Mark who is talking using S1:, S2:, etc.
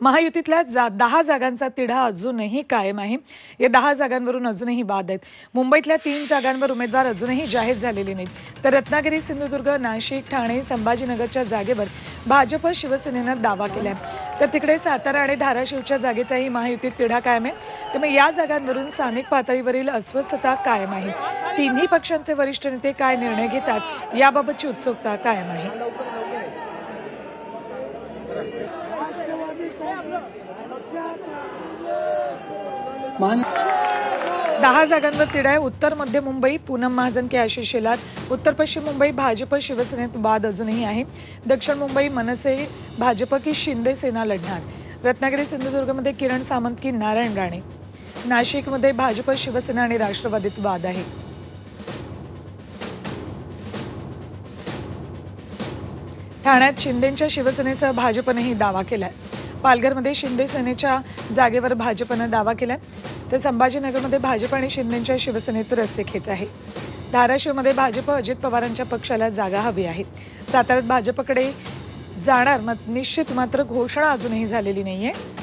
S1: महायुतीतल्या 10 जागांचा तिढा अजूनही कायम आहे। या 10 जागांवरून अजूनही वाद आहेत। मुंबईतल्या 3 जागांवर उमेदवार अजूनही जाहीर झालेले नाहीत। तर रत्नागिरी, सिंधुदुर्ग, नाशिक, ठाणे, संभाजीनगरच्या जागेवर भाजप शिवसेनेनं दावा केलाय। तर तिकडे सातारा आणि धाराशिवच्या जागेचाही महायुतीत तिढा कायम आहे। त्यामुळे या जागांवरून स्थानिक पातळीवरील अस्वस्थता कायम आहे। तिन्ही पक्षांचे वरिष्ठ नेते काय निर्णय घेतात याबाबतची उत्सुकता कायम आहे। 10 जागांवर तिढा आहे। उत्तर मध्य मुंबई पूनम महाजन के आशिष शेलार, उत्तर पश्चिम मुंबई भाजप शिवसेनेत वाद अजूनही आहे। दक्षिण मुंबई मनसे भाजप की शिंदे सेना लढणार। रत्नागिरी सिंधुदुर्गमध्ये किरण सामंत की नारायण राणे। नाशिकमध्ये भाजप शिवसेना आणि राष्ट्रवादीत वाद आहे। ठाण्यात शिंदेंच्या शिवसेनेसह भाजपनेही दावा केलाय। पालघरमध्ये शिंदे सेनेच्या जागेवर भाजपनं दावा केलाय। तर संभाजीनगरमध्ये भाजप आणि शिंदेंच्या शिवसेनेत रस्सीखेच आहे। धाराशिवमध्ये भाजप अजित पवारांच्या पक्षाला जागा हवी आहे। साताऱ्यात भाजपकडे जाणार निश्चित, मात्र घोषणा अजूनही झालेली नाहीये।